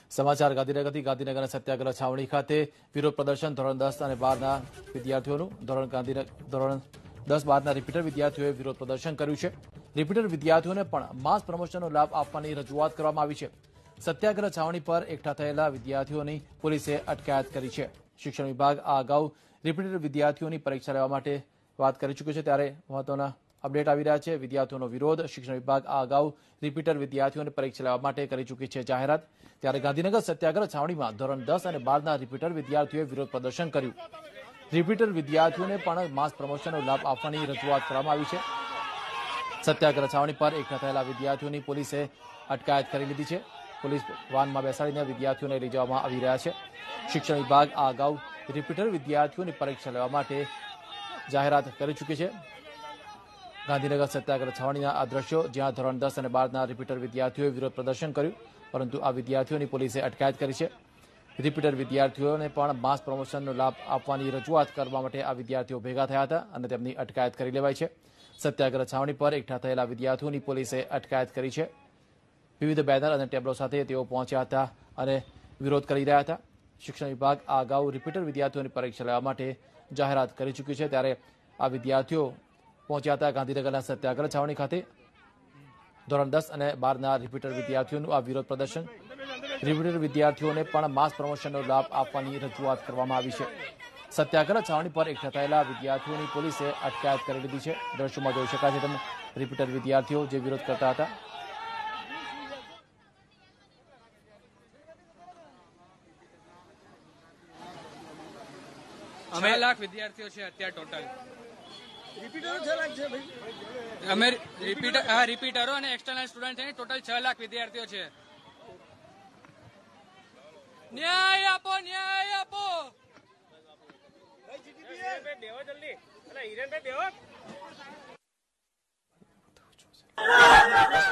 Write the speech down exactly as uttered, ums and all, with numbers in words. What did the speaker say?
સમાચાર ગાંધીનગરથી ગાંધીનગરના સત્યાગ્રહ છાવણી ખાતે વિરોધ પ્રદર્શન ધોરણ દસ અને બારના વિદ્યાર્થીઓનું ધોરણ ગાંધીનગર ધોરણ દસ બારના રિપીટર વિદ્યાર્થીઓએ વિરોધ પ્રદર્શન કર્યું છે। રિપીટર વિદ્યાર્થીઓને પણ માસ પ્રમોશનનો લાભ આપવાની રજૂઆત કરવામાં આવી છે। સત્યાગ્રહ છાવણી પર એકઠા થયેલા વિદ્યાર્થીઓની પોલીસે અટકાયત કરી છે। શિક્ષણ વિભાગ આ અગાઉ રિપીટર વિદ્યાર્થીઓની પરીક્ષા લેવા માટે વાત કરી ચૂક્યું છે, ત્યારે મહત્વના અપડેટ આવી રહ્યા છે। વિદ્યાર્થીઓનો વિરોધ। શિક્ષણ વિભાગ આ અગાઉ રિપીટર વિદ્યાર્થીઓને પરીક્ષા લેવા માટે કરી ચૂકી છે જાહેરાત। ત્યારે ગાંધીનગર સત્યાગ્રહ છાવણીમાં ધોરણ દસ અને બારના રિપીટર વિદ્યાર્થીઓએ વિરોધ પ્રદર્શન કર્યું। રિપીટર વિદ્યાર્થીઓને પણ માસ પ્રમોશનનો લાભ આપવાની રજૂઆત કરવામાં આવી છે। સત્યાગ્રહ છાવણી પર એકઠા થયેલા વિદ્યાર્થીઓની પોલીસે અટકાયત કરી લીધી છે। પોલીસ વાનમાં બેસાડીને વિદ્યાર્થીઓને લઈ જવામાં આવી રહ્યા છે। શિક્ષણ વિભાગ આ અગાઉ રિપીટર વિદ્યાર્થીઓની પરીક્ષા લેવા માટે જાહેરાત કરી ચૂકી છે। ગાંધીનગર સત્યાગ્રહ છાવણીના આ દ્રશ્યો, જ્યાં ધોરણ દસ અને બારના રિપીટર વિદ્યાર્થીઓએ વિરોધ પ્રદર્શન કર્યું, પરંતુ આ વિદ્યાર્થીઓની પોલીસે અટકાયત કરી છે। રિપીટર વિદ્યાર્થીઓને પણ માસ પ્રમોશનનો લાભ આપવાની રજૂઆત કરવા માટે આ વિદ્યાર્થીઓ ભેગા થયા હતા અને તેમની અટકાયત કરી લેવાઈ છે। સત્યાગ્રહ છાવણી પર એકઠા થયેલા વિદ્યાર્થીઓની પોલીસે અટકાયત કરી છે। વિવિધ બેનર અને ટેબ્લો સાથે તેઓ પહોંચ્યા હતા અને વિરોધ કરી રહ્યા હતા। શિક્ષણ વિભાગ આ અગાઉ રિપીટર વિદ્યાર્થીઓની પરીક્ષા લેવા માટે જાહેરાત કરી ચૂક્યું છે, ત્યારે આ વિદ્યાર્થીઓ પહોંચ્યા હતા ગાંધીનગરના સત્યાગ્રહ છાવણી ખાતે। ધોરણ દસ અને બારના રિપીટર વિદ્યાર્થીઓનું આ વિરોધ પ્રદર્શન। રિપીટર વિદ્યાર્થીઓને પણ માસ પ્રમોશનનો લાભ આપવાની રજૂઆત કરવામાં આવી છે। સત્યાગ્રહ છાવણી પર એકઠા થયેલા વિદ્યાર્થીઓની પોલીસે અટકાયત કરી લીધી છે। દ્રશ્યોમાં જોઈ શકાય છે તમે રિપીટર વિદ્યાર્થીઓ જે વિરોધ કરતા હતા। અમે લાખ વિદ્યાર્થીઓ છે અત્યારે ટોટલ રિપીટરો છ લાખ છે ભાઈ। અમે રિપીટર હા રિપીટરો અને એક્સટર્નલ સ્ટુડન્ટ છે ટોટલ છ લાખ વિદ્યાર્થીઓ છે। ન્યાય આપો ન્યાય આપો બેહો જલ્દી અલા હિરેનભાઈ બેહો।